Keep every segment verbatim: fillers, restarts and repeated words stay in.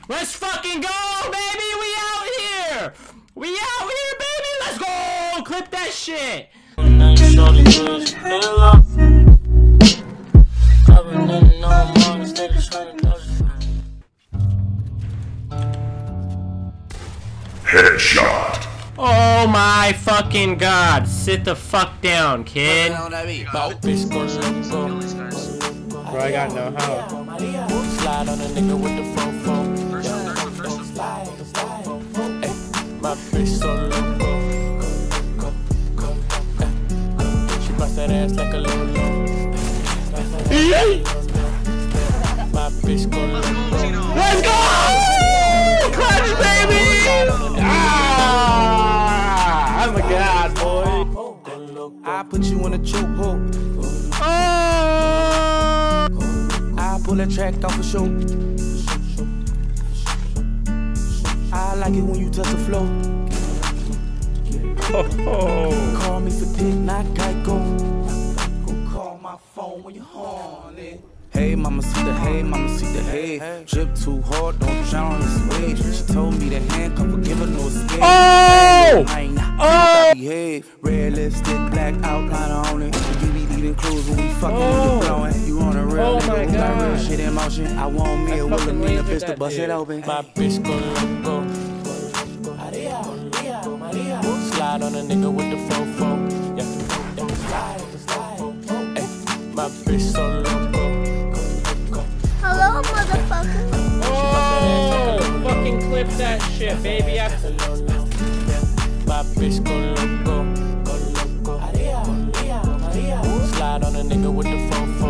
Let's fucking go, baby! We out here! We out here, baby! Let's go! Clip that shit! Headshot. Oh my fucking god! Sit the fuck down, kid. Bro, I got no how. Slide on a nigga with the fofo. My bitch so loco. She bust that ass like a lolo. My bitch go loco. Let's go! Clutch, baby! Ah! I'm a god, boy. I put you in a chokehold. Oh! I pull that track off a show. I like it when you touch the floor. Oh. Call me for dick, not Geico. Call my phone when you're horny. Hey, mama, see the hay, mama, see the hay. Drip too hard, don't drown on this wave. She told me to handcuff her, give her no escape. Oh! Oh! Behave. Red lipstick, black outliner on it. You be eating clothes when we fucking Oh. you blowing. You on a real Oh nigga my who got real God. shit in motion. I want me That's a willing fucking me a laser bitch to that bust dude. it open. My bitch go loco. Slide on a nigga with the fofo. Yeah, yeah. My bitch so loco. Hello, motherfucker. Oh! Fucking clip that shit, baby. I My bitch go loco. Slide on a nigga with the fofo.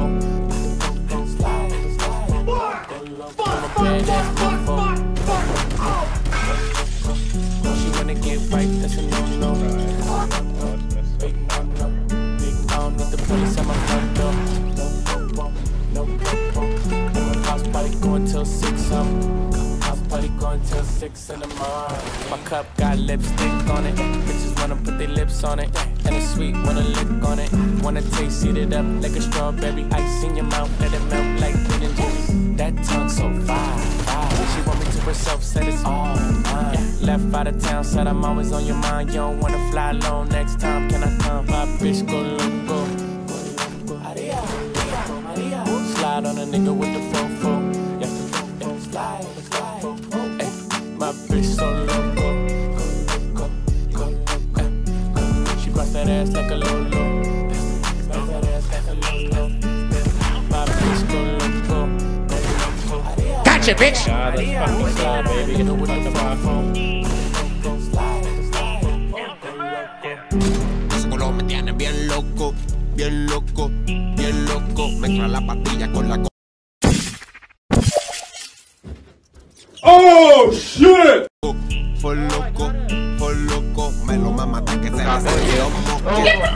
She wanna get right, that's a no-no. Big no-no. Big I don't need the police at my front door. No, no, house party going till six, um. House party going till six in the morning. My cup got lipstick on it. Bitches wanna put their lips on it. And it's sweet, wanna lick on it. Wanna taste, eat it up like a strawberry. Ice in your mouth, let it melt like hidden juice. That tongue so fire, fire. She want me to herself, said it's all mine. Yeah, left out of town, said I'm always on your mind. You don't wanna fly alone next time, can I come? My bitch go loco. Slide on a nigga with the fofo. Yeah, yeah. Slide, slide. Ay, my bitch so loco. Ay, she bust that ass like a lolo. Bust that ass like a lolo. My bitch go loco. Gotcha, bitch! God, let's fucking slide, baby. Get with the fofo. Ese color me tiene bien loco, bien loco, bien loco. Mezcla la pastilla con la co. Oh shit! Fue loco, fue loco. Me lo mama hasta que se le salió moco.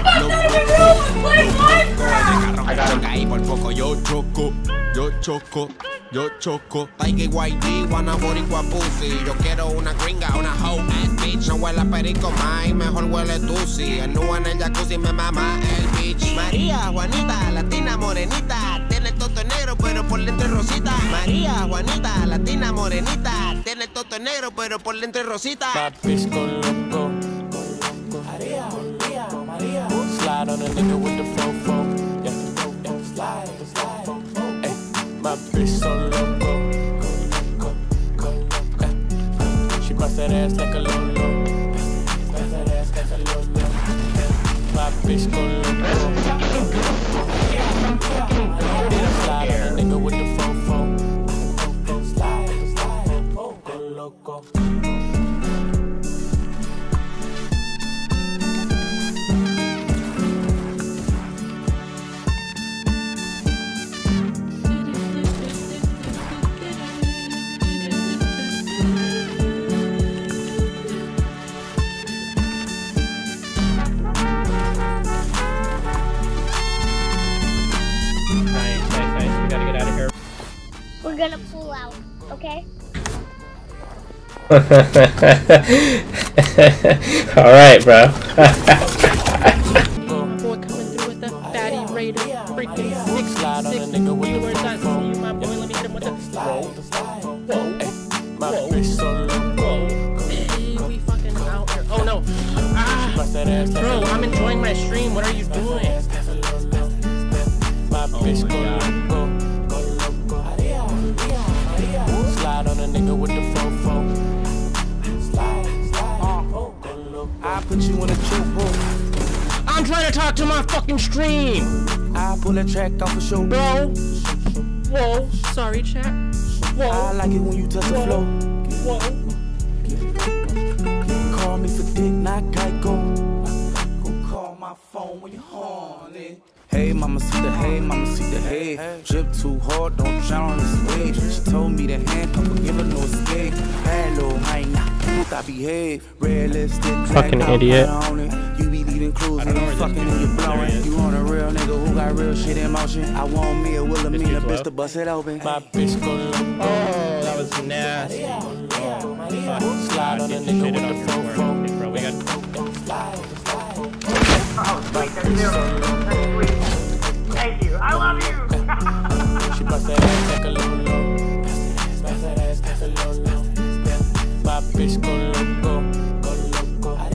Loco, ahí por poco yo choco, yo choco. Yo choco, Yg Go Loko, wanna boricua pussy. Yo quiero una gringa, una hoe ass bitch. No huele a perico más, mejor huele tusi. El nu en el jacuzzi me mama el bitch. María, Juanita, latina, morenita. Tiene el toto negro, pero por dentro es rosita. María, Juanita, latina, morenita. Tiene el toto negro, pero por dentro es rosita. My bitch go loco. Slide on a nigga with the fofo. Yeah, yeah. Slide, slide. Ay, my bitch so loco. Ay, she bust that ass like a lolo. Bust that ass like a lolo. My bitch go loco. Slide on a nigga with the fofo. Slide, slide. Go loco. Nice, nice, nice. We gotta get out of here. We're gonna pull out, okay? Alright, bro. Boy coming through with the fatty raider, freaking six six viewers. I see you, my boy. Let me hit him with the roll. ass like Bro, a I'm enjoying my stream. What are you doing? My bitch go loco, go loco. Slide on a nigga with the fofo. Slide, slide, go loco. I put you in a chokehold. I'm trying to talk to my fucking stream. I pull a track off a show, Bro. Whoa. Sorry, chat. I Whoa. like it when you touch the flow. Whoa. Call me for dick, not Geico. Call my phone when you're horny. Hey, mama, see the hay, mama, see the hay. Drip too hard, don't drown on this wave. She told me to handcuff her, give her no escape. Hello, my nah, I behave. Red lipstick, Fucking idiot. You be leaving clues, and you fucking and you blowing. You on a real nigga who got real shit in motion. I want me a Wilhelmina bitch to bust it open. My bitch go loco. Oh, that was nasty. Oh, Slide on a nigga with the fofo. Bro, we got. Oh, sweet, that's zero. That's sweet. Thank you. I love you. She bust that ass like a